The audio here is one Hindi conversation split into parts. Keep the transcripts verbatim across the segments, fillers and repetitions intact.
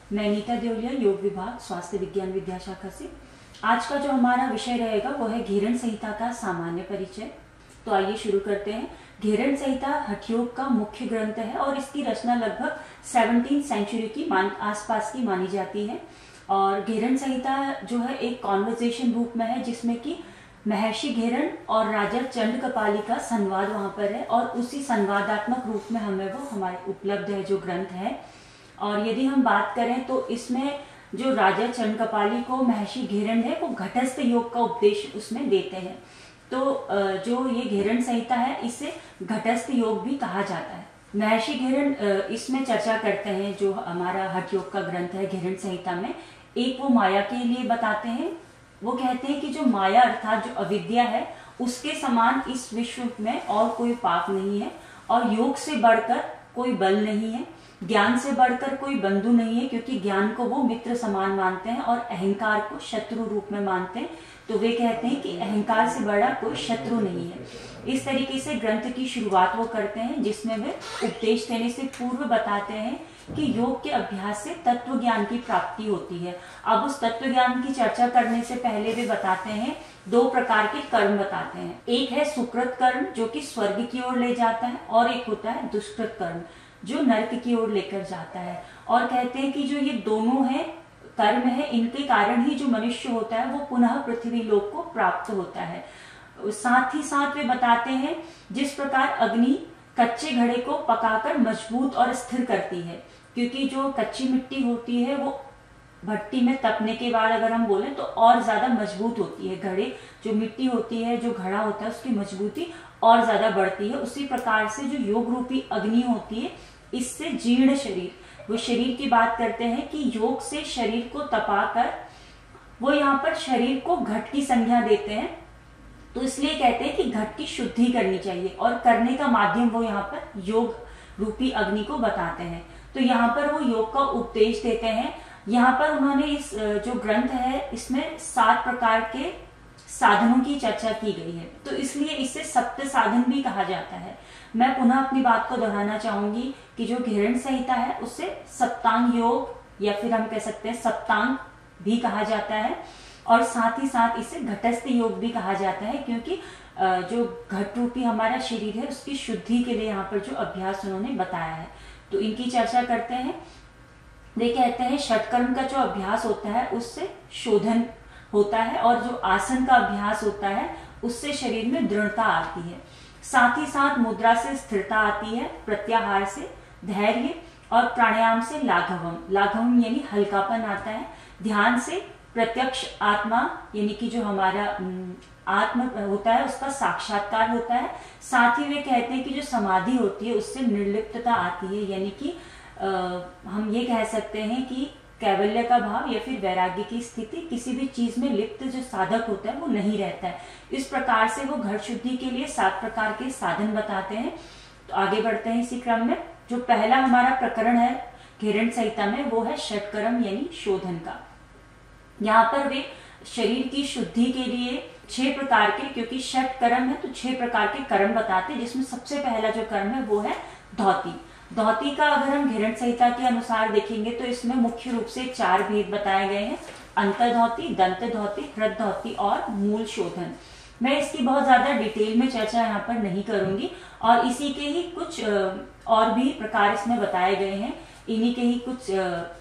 मैं नीता देवलिया, योग विभाग स्वास्थ्य विज्ञान विद्या शाखा से। आज का जो हमारा विषय रहेगा वो है घेरन संहिता का सामान्य परिचय। तो आइए शुरू करते हैं। घेरन संहिता हठ योग का मुख्य ग्रंथ है और इसकी रचना लगभग सेवनटीन सेंचुरी की मान आसपास की मानी जाती है। और घेरन संहिता जो है एक कॉन्वर्सेशन रूप में है, जिसमें कि महर्षि घेरन और राजा चंद्रकपाली का संवाद वहां पर है और उसी संवादात्मक रूप में हमें वो हमारे उपलब्ध है जो ग्रंथ है। और यदि हम बात करें तो इसमें जो राजा चंद्रकपाली को महर्षि घेरन है वो घटस्थ योग का उपदेश उसमें देते हैं। तो जो ये घेरन संहिता है इसे घटस्थ योग भी कहा जाता है। महर्षि घेरन इसमें चर्चा करते हैं, जो हमारा हठ योग का ग्रंथ है घेरन संहिता में, एक वो माया के लिए बताते हैं। वो कहते हैं कि जो माया अर्थात जो अविद्या है उसके समान इस विश्व में और कोई पाप नहीं है, और योग से बढ़कर कोई बल नहीं है, ज्ञान से बढ़कर कोई बंधु नहीं है, क्योंकि ज्ञान को वो मित्र समान मानते हैं और अहंकार को शत्रु रूप में मानते हैं। तो वे कहते हैं कि अहंकार से बड़ा कोई शत्रु नहीं है। इस तरीके से ग्रंथ की शुरुआत वो करते हैं, जिसमें वे उपदेश देने से पूर्व बताते हैं कि योग के अभ्यास से तत्व ज्ञान की प्राप्ति होती है। अब उस तत्व ज्ञान की चर्चा करने से पहले वे बताते हैं, दो प्रकार के कर्म बताते हैं। एक है सुकृत कर्म जो कि स्वर्ग की ओर ले जाता है, और एक होता है दुष्कृत कर्म जो नरक की ओर लेकर जाता है। और कहते हैं कि जो ये दोनों है कर्म है, इनके कारण ही जो मनुष्य होता है वो पुनः पृथ्वी लोक को प्राप्त होता है। साथ ही साथ वे बताते हैं जिस प्रकार अग्नि कच्चे घड़े को पकाकर मजबूत और स्थिर करती है, क्योंकि जो कच्ची मिट्टी होती है वो भट्टी में तपने के बाद अगर हम बोलें तो और ज्यादा मजबूत होती है। घड़े जो मिट्टी होती है, जो घड़ा होता है, उसकी मजबूती और ज्यादा बढ़ती है। उसी प्रकार से जो योग रूपी अग्नि होती है, इससे जीर्ण शरीर, वो शरीर की बात करते हैं कि योग से शरीर को तपाकर वो यहाँ पर शरीर को घट की संज्ञा देते हैं। तो इसलिए कहते हैं कि घट की शुद्धि करनी चाहिए, और करने का माध्यम वो यहाँ पर योग रूपी अग्नि को बताते हैं। तो यहाँ पर वो योग का उपदेश देते हैं। यहाँ पर उन्होंने इस जो ग्रंथ है इसमें सात प्रकार के साधनों की चर्चा की गई है, तो इसलिए इसे सप्त साधन भी कहा जाता है। मैं पुनः अपनी बात को दोहराना चाहूंगी कि जो घेरन संहिता है उसे सप्तांग योग या फिर हम कह सकते हैं सप्तांग भी कहा जाता है, और साथ ही साथ इसे घटस्थ योग भी कहा जाता है, क्योंकि जो घट रूपी हमारा शरीर है उसकी शुद्धि के लिए यहाँ पर जो अभ्यास उन्होंने बताया है, तो इनकी चर्चा करते हैं। वे कहते हैं षटकर्म का जो अभ्यास होता है उससे शोधन होता है, और जो आसन का अभ्यास होता है उससे शरीर में दृढ़ता आती है। साथ ही साथ मुद्रा से स्थिरता आती है, प्रत्याहार से धैर्य, और प्राणायाम से लाघवम, लाघवम यानी हल्कापन आता है, ध्यान से प्रत्यक्ष आत्मा यानी कि जो हमारा आत्म होता है उसका साक्षात्कार होता है। साथ ही वे कहते हैं कि जो समाधि होती है उससे निर्लिप्तता आती है, यानी कि आ, हम ये कह सकते हैं कि कैवल्य का भाव या फिर वैराग्य की स्थिति, किसी भी चीज में लिप्त जो साधक होता है वो नहीं रहता है। इस प्रकार से वो घट शुद्धि के लिए सात प्रकार के साधन बताते हैं। तो आगे बढ़ते हैं इसी क्रम में। जो पहला हमारा प्रकरण है घेरन संहिता में वो है षटकर्म यानी शोधन का। यहाँ पर वे शरीर की शुद्धि के लिए छह प्रकार के, क्योंकि षट कर्म है तो छह प्रकार के कर्म बताते हैं, जिसमें सबसे पहला जो कर्म है वो है धौती। धौती का अगर हम घेरन संहिता के अनुसार देखेंगे तो इसमें मुख्य रूप से चार भेद बताए गए हैं, अंतर धौती, दंत धौती, हृद धौती और मूल शोधन। मैं इसकी बहुत ज्यादा डिटेल में चर्चा यहाँ पर नहीं करूंगी, और इसी के ही कुछ और भी प्रकार इसमें बताए गए हैं, इन्हीं के ही कुछ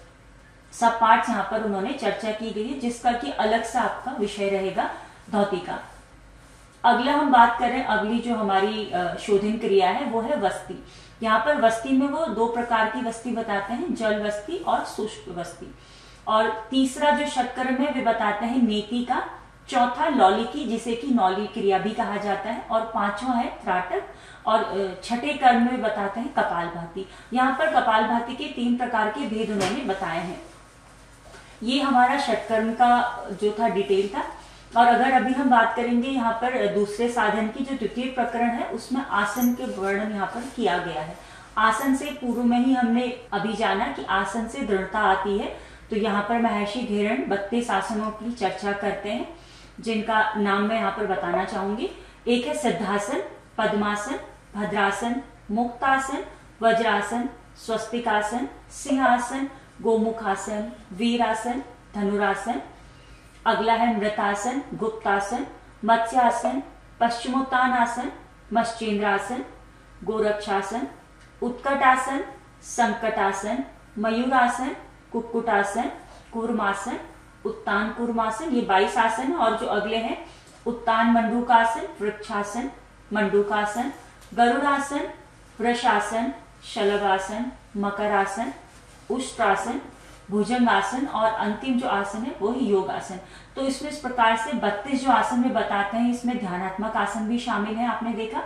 सब पार्ट्स यहाँ पर उन्होंने चर्चा की गई है, जिसका कि अलग से आपका विषय रहेगा धौती का। अगला हम बात करें, अगली जो हमारी शोधन क्रिया है वो है वस्ती। यहाँ पर वस्ती में वो दो प्रकार की वस्ती बताते हैं, जल वस्ती और शुष्क वस्ती। और तीसरा जो षटकर्म है वे बताते हैं नेति का, चौथा लौलिकी जिसे कि नौली क्रिया भी कहा जाता है, और पांचवा है त्राटक, और छठे कर्म में बताते हैं कपालभाति। यहाँ पर कपालभाति के तीन प्रकार के भेद उन्होंने बताए हैं। ये हमारा षटकर्म का जो था डिटेल था। और अगर अभी हम बात करेंगे यहाँ पर दूसरे साधन की, जो द्वितीय प्रकरण है उसमें आसन के वर्णन यहाँ पर किया गया है। आसन से पूर्व में ही हमने अभी जाना कि आसन से दृढ़ता आती है, तो यहाँ पर महर्षि घेरन बत्तीस आसनों की चर्चा करते हैं, जिनका नाम मैं यहाँ पर बताना चाहूंगी। एक है सिद्धासन, पद्मासन, भद्रासन, मुक्तासन, वज्रासन, स्वस्तिकासन, सिंहासन, गोमुखासन, वीरासन, धनुरासन। अगला है मृतासन, गुप्तासन, मत्स्यासन, पश्चिमोत्तानासन, मत्स्येंद्रासन, गोरक्षासन, उत्कटासन, संकटासन, मयूरासन, कुक्कुटासन, कूर्मासन, उत्तान कूर्मासन। ये बाईस आसन है। और जो अगले हैं उत्तान मंडूकासन, वृक्षासन, मंडूकासन, गरुड़ासन, वृषासन, शलभासन, मकरासन, उष्ट्रासन, भुजंगासन और अंतिम जो आसन है वो ही योगासन। तो इसमें इस प्रकार से बत्तीस जो आसन में बताते हैं, इसमें ध्यानात्मक आसन भी शामिल है, आपने देखा,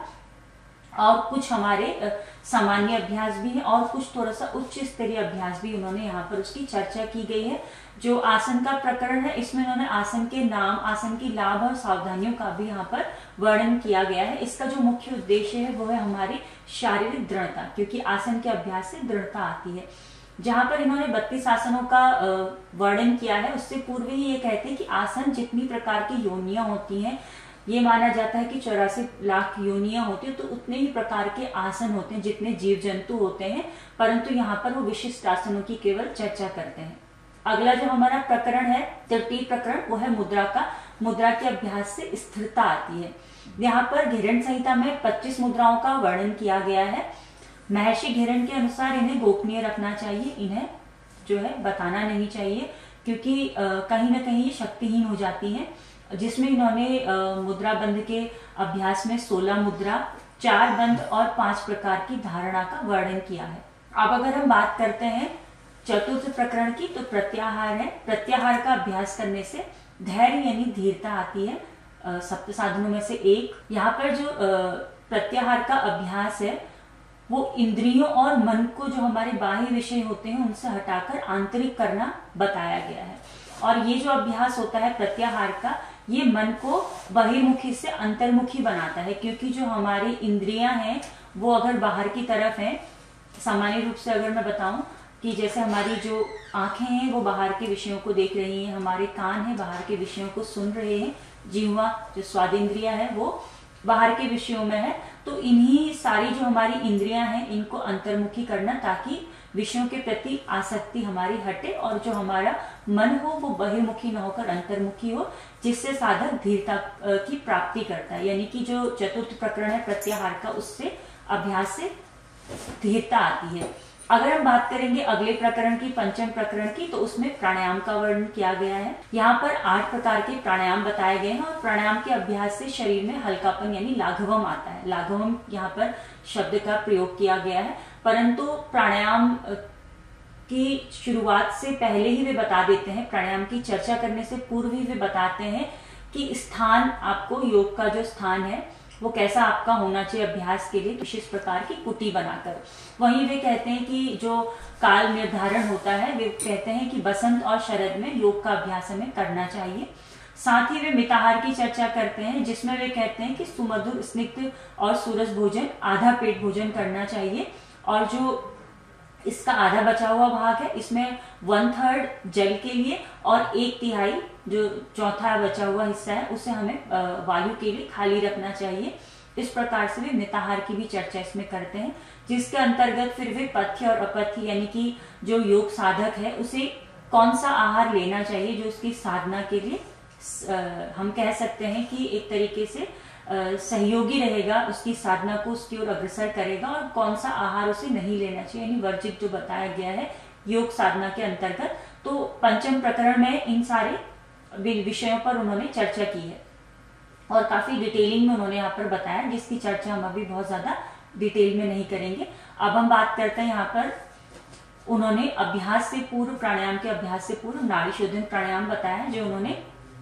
और कुछ हमारे सामान्य अभ्यास भी है और कुछ थोड़ा सा उच्च स्तरीय अभ्यास भी उन्होंने यहाँ पर उसकी चर्चा की गई है। जो आसन का प्रकरण है इसमें उन्होंने आसन के नाम, आसन की लाभ और सावधानियों का भी यहाँ पर वर्णन किया गया है। इसका जो मुख्य उद्देश्य है वो है हमारी शारीरिक दृढ़ता, क्योंकि आसन के अभ्यास से दृढ़ता आती है। जहां पर इन्होंने बत्तीस आसनों का वर्णन किया है उससे पूर्व ही ये कहते हैं कि आसन जितनी प्रकार की योनियां होती हैं, ये माना जाता है कि चौरासी लाख योनियां होती है, तो उतने ही प्रकार के आसन होते हैं जितने जीव जंतु होते हैं, परंतु यहाँ पर वो विशिष्ट आसनों की केवल चर्चा करते हैं। अगला जो हमारा प्रकरण है, तृतीय प्रकरण, वो है मुद्रा का। मुद्रा के अभ्यास से स्थिरता आती है। यहाँ पर घिरण संहिता में पच्चीस मुद्राओं का वर्णन किया गया है। महर्षि घिरण के अनुसार इन्हें गोपनीय रखना चाहिए, इन्हें जो है बताना नहीं चाहिए, क्योंकि कहीं ना कहीं ये शक्तिहीन हो जाती हैं। जिसमें इन्होंने मुद्रा बंध के अभ्यास में सोलह मुद्रा, चार बंध और पांच प्रकार की धारणा का वर्णन किया है। अब अगर हम बात करते हैं चतुर्थ प्रकरण की, तो प्रत्याहार है। प्रत्याहार का अभ्यास करने से धैर्य यानी धीरता आती है। सप्त साधनों में से एक। यहाँ पर जो प्रत्याहार का अभ्यास है वो इंद्रियों और मन को, जो हमारे बाह्य विषय होते हैं, उनसे हटाकर आंतरिक करना बताया गया है। और ये जो अभ्यास होता है प्रत्याहार का, ये मन को बहिर्मुखी से अंतर्मुखी बनाता है, क्योंकि जो हमारी इंद्रियां हैं वो अगर बाहर की तरफ हैं, सामान्य रूप से अगर मैं बताऊं कि जैसे हमारी जो आंखें हैं वो बाहर के विषयों को देख रही हैं, हमारे कान हैं बाहर के विषयों को सुन रहे हैं, जीवा जो स्वादेंद्रिया है वो बाहर के विषयों में है, तो इन्हीं सारी जो हमारी इंद्रियां हैं इनको अंतर्मुखी करना, ताकि विषयों के प्रति आसक्ति हमारी हटे और जो हमारा मन हो वो बहिर्मुखी न होकर अंतर्मुखी हो, जिससे साधक धीरता की प्राप्ति करता है। यानी कि जो चतुर्थ प्रकरण है प्रत्याहार का, उससे अभ्यास से धीरता आती है। अगर हम बात करेंगे अगले प्रकरण की, पंचम प्रकरण की, तो उसमें प्राणायाम का वर्णन किया गया है। यहाँ पर आठ प्रकार के प्राणायाम बताए गए हैं और प्राणायाम के अभ्यास से शरीर में हल्कापन यानी लाघवम आता है। लाघवम यहाँ पर शब्द का प्रयोग किया गया है, परंतु प्राणायाम की शुरुआत से पहले ही वे बता देते हैं, प्राणायाम की चर्चा करने से पूर्व ही वे बताते हैं कि स्थान, आपको योग का जो स्थान है वो कैसा आपका होना चाहिए अभ्यास के लिए, विशेष प्रकार की कुटी बनाकर। वहीं वे कहते हैं कि जो काल निर्धारण होता है, वे कहते हैं कि बसंत और शरद में योग का अभ्यास हमें करना चाहिए। साथ ही वे मिताहार की चर्चा करते हैं, जिसमें वे कहते हैं कि सुमधुर स्निग्ध और सूरज भोजन, आधा पेट भोजन करना चाहिए, और जो इसका आधा बचा हुआ भाग है इसमें वन थर्ड जल के लिए और एक तिहाई जो चौथा बचा हुआ हिस्सा है उसे हमें वायु के लिए खाली रखना चाहिए। इस प्रकार से वे मिताहार की भी चर्चा इसमें करते हैं, जिसके अंतर्गत फिर वे पथ्य और अपथ्य यानी कि जो योग साधक है उसे कौन सा आहार लेना चाहिए जो उसकी साधना के लिए हम कह सकते हैं कि एक तरीके से सहयोगी रहेगा, उसकी साधना को उसकी ओर अग्रसर करेगा, और कौन सा आहार उसे नहीं लेना चाहिए यानी वर्जित जो बताया गया है योग साधना के अंतर्गत। तो पंचम प्रकरण में इन सारे विषयों पर उन्होंने चर्चा की है और काफी डिटेलिंग में उन्होंने यहाँ पर बताया, जिसकी चर्चा हम अभी बहुत ज्यादा डिटेल में नहीं करेंगे। अब हम बात करते हैं यहाँ पर उन्होंने अभ्यास से पूर्व, प्राणायाम के अभ्यास से पूर्व नाड़ी शोधन प्राणायाम बताया, जो उन्होंने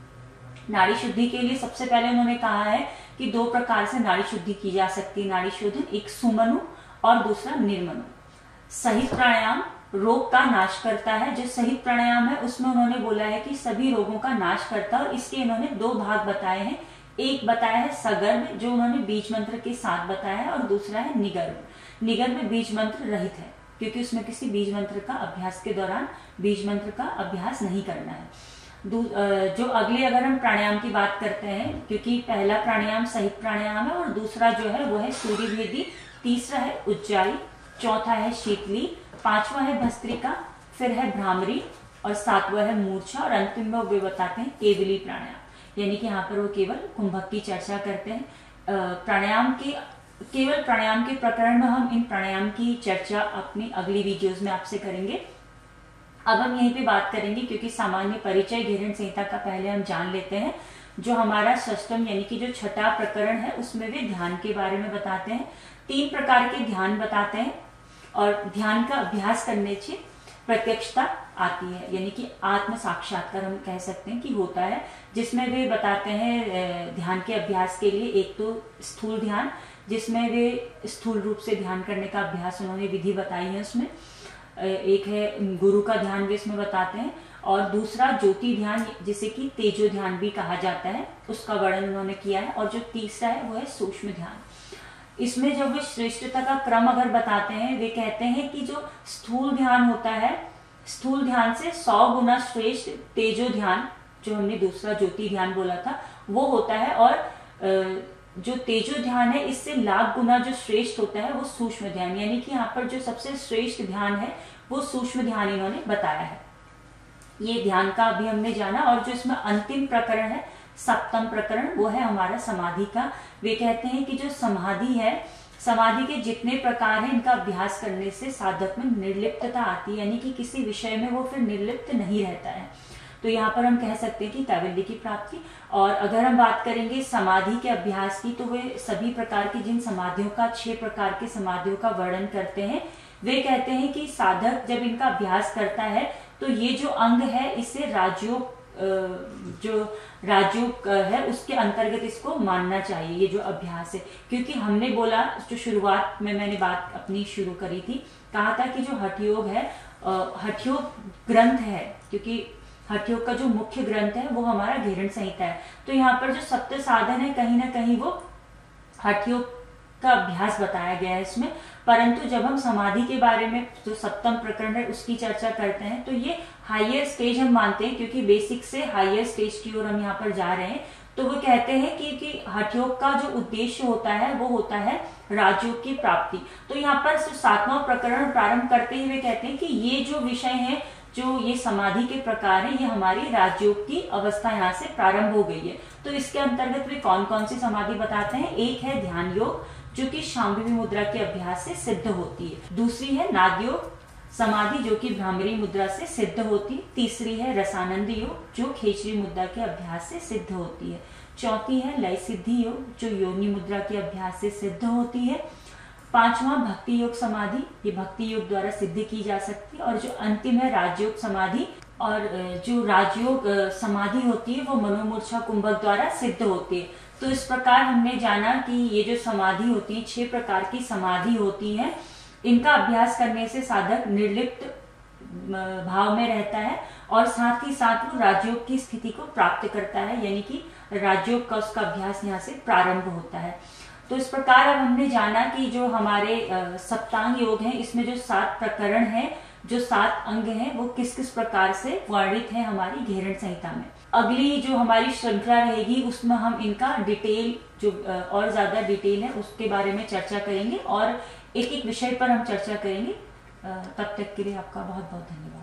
नाड़ी शुद्धि के लिए सबसे पहले उन्होंने कहा है कि दो प्रकार से नाड़ी शुद्धि की जा सकती है नाड़ी शोधन, एक सुमनु और दूसरा निर्मनु। सहित प्राणायाम रोग का नाश करता है, जो सहित प्राणायाम है उसमें उन्होंने बोला है कि सभी रोगों का नाश करता है, और इसके उन्होंने दो भाग बताए हैं। एक बताया है सगर्भ, जो उन्होंने बीज मंत्र के साथ बताया है, और दूसरा है निगर्भ। निगर्भ बीज मंत्र रहित है, क्योंकि उसमें किसी बीज मंत्र का अभ्यास के दौरान बीज मंत्र का अभ्यास नहीं करना है। जो अगले अगर हम प्राणायाम की बात करते हैं, क्योंकि पहला प्राणायाम सहित प्राणायाम है और दूसरा जो है वो है सूर्यभेदी, तीसरा है उज्जाई, चौथा है शीतली, पांचवा है भस्त्रिका, फिर है भ्रामरी, और सातवां है मूर्छा, और अंतिम में वे बताते हैं केवली प्राणायाम। यानी कि यहाँ पर वो केवल कुंभक की चर्चा करते हैं। प्राणायाम के केवल प्राणायाम के प्रकरण में हम इन प्राणायाम की चर्चा अपनी अगली वीडियोस में आपसे करेंगे। अब हम यहीं पे बात करेंगे, क्योंकि सामान्य परिचय घेरन संहिता का पहले हम जान लेते हैं। जो हमारा षष्टम यानी कि जो छठा प्रकरण है उसमें वे ध्यान के बारे में बताते हैं। तीन प्रकार के ध्यान बताते हैं, और ध्यान का अभ्यास करने से प्रत्यक्षता आती है, यानी कि आत्म साक्षात्कार हम कह सकते हैं कि होता है, जिसमें वे बताते हैं ध्यान के अभ्यास के लिए एक तो स्थूल ध्यान, जिसमें वे स्थूल रूप से ध्यान करने का अभ्यास उन्होंने विधि बताई है। उसमें एक है गुरु का ध्यान भी इसमें बताते हैं, और दूसरा ज्योति ध्यान जिसे कि तेजो ध्यान भी कहा जाता है, उसका वर्णन उन्होंने किया है, और जो तीसरा है वो है सूक्ष्म ध्यान। इसमें जब वे श्रेष्ठता का क्रम अगर बताते हैं, वे कहते हैं कि जो स्थूल ध्यान होता है, स्थूल ध्यान से सौ गुना श्रेष्ठ तेजो ध्यान, जो हमने दूसरा ज्योति ध्यान बोला था, वो होता है, और जो तेजो ध्यान है इससे लाख गुना जो श्रेष्ठ होता है वो सूक्ष्म ध्यान। यानी कि यहाँ पर जो सबसे श्रेष्ठ ध्यान है वो सूक्ष्म ध्यान इन्होंने बताया है। ये ध्यान का अभी हमने जाना, और जो इसमें अंतिम प्रकरण है, सप्तम प्रकरण, वो है हमारा समाधि का। वे कहते हैं कि जो समाधि है, समाधि के जितने प्रकार हैं इनका अभ्यास करने से साधक में निर्लिप्तता आती है, यानी कि किसी विषय में वो फिर निर्लिप्त नहीं रहता है। तो यहाँ पर हम कह सकते हैं कि कैवल्य की प्राप्ति। और अगर हम बात करेंगे समाधि के अभ्यास की, तो वे सभी प्रकार की जिन समाधियों का, छह प्रकार के समाधियों का वर्णन करते हैं। वे कहते हैं कि साधक जब इनका अभ्यास करता है तो ये जो अंग है इसे राजयोग, जो राजयोग है उसके अंतर्गत इसको मानना चाहिए, ये जो अभ्यास है। क्योंकि हमने बोला, जो शुरुआत में मैंने बात अपनी शुरू करी थी, कहा था कि जो हठयोग है, हठयोग ग्रंथ है, क्योंकि हठयोग का जो मुख्य ग्रंथ है वो हमारा घेरन संहिता है। तो यहाँ पर जो सप्त साधन है, कहीं ना कहीं वो हठयोग का अभ्यास बताया गया है इसमें। परंतु जब हम समाधि के बारे में, जो सप्तम प्रकरण है उसकी चर्चा करते हैं, तो ये हायर स्टेज हम मानते हैं, क्योंकि बेसिक से हायर स्टेज की ओर हम यहाँ पर जा रहे हैं। तो वो कहते हैं कि, कि हठयोग का जो उद्देश्य होता है वो होता है राजयोग की प्राप्ति। तो यहाँ पर सातवां प्रकरण प्रारंभ करते ही वे कहते हैं कि ये जो विषय है, जो ये समाधि के प्रकार है, ये हमारी राजयोग की अवस्था यहाँ से प्रारंभ हो गई है। तो इसके अंतर्गत वे कौन कौन सी समाधि बताते हैं? एक है ध्यान योग, जो कि शांभवी मुद्रा के अभ्यास से सिद्ध होती है। दूसरी है नाद योग समाधि, जो कि भ्रामरी मुद्रा से सिद्ध होती है। तीसरी है रसानंद योग, जो खेचरी मुद्रा के अभ्यास से सिद्ध होती है। चौथी है लय सिद्धि योग, जो योनि मुद्रा के अभ्यास से सिद्ध होती है। पांचवा भक्ति योग समाधि, ये भक्ति योग द्वारा सिद्ध की जा सकती है। और जो अंतिम है राजयोग समाधि, और जो राजयोग समाधि होती है वो मनोमूर्छा कुंभक द्वारा सिद्ध होती है। तो इस प्रकार हमने जाना कि ये जो समाधि होती है, छह प्रकार की समाधि होती है, इनका अभ्यास करने से साधक निर्लिप्त भाव में रहता है, और साथ ही साथ वो राजयोग की स्थिति को प्राप्त करता है, यानी कि राजयोग का उसका अभ्यास यहाँ से प्रारंभ होता है। तो इस प्रकार अब हमने जाना कि जो हमारे सप्तांग योग है, इसमें जो सात प्रकरण है, जो सात अंग हैं, वो किस किस प्रकार से वर्णित है हमारी घेरन संहिता में। अगली जो हमारी श्रृंखला रहेगी उसमें हम इनका डिटेल, जो और ज्यादा डिटेल है उसके बारे में चर्चा करेंगे, और एक एक विषय पर हम चर्चा करेंगे। तब तक के लिए आपका बहुत बहुत धन्यवाद।